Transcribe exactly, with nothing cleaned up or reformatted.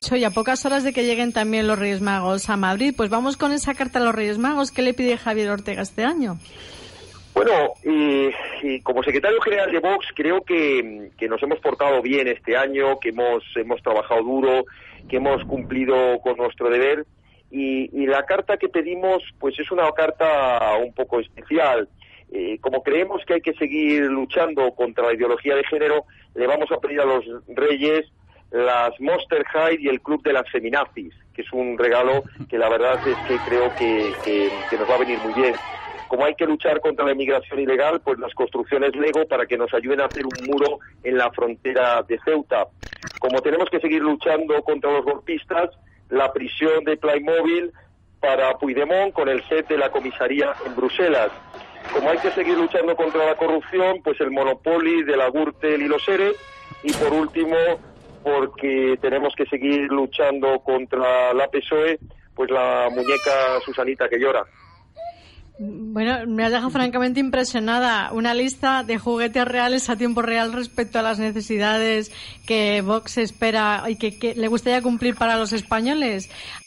Y a pocas horas de que lleguen también los Reyes Magos a Madrid, pues vamos con esa carta a los Reyes Magos. ¿Qué le pide Javier Ortega este año? Bueno, y, y como secretario general de Vox creo que, que nos hemos portado bien este año, que hemos, hemos trabajado duro, que hemos cumplido con nuestro deber y, y la carta que pedimos pues es una carta un poco especial. Eh, como creemos que hay que seguir luchando contra la ideología de género, le vamos a pedir a los Reyes las Monster High y el Club de las Feminazis, que es un regalo que la verdad es que creo que, que, que nos va a venir muy bien. Como hay que luchar contra la inmigración ilegal, pues las construcciones Lego para que nos ayuden a hacer un muro en la frontera de Ceuta. Como tenemos que seguir luchando contra los golpistas, la prisión de Playmobil para Puigdemont con el set de la comisaría en Bruselas. Como hay que seguir luchando contra la corrupción, pues el Monopoly de la Gürtel y los ERE. Y por último, porque tenemos que seguir luchando contra la P S O E, pues la muñeca Susanita que llora. Bueno, me has dejado francamente impresionada. Una lista de juguetes reales a tiempo real respecto a las necesidades que Vox espera y que, que le gustaría cumplir para los españoles.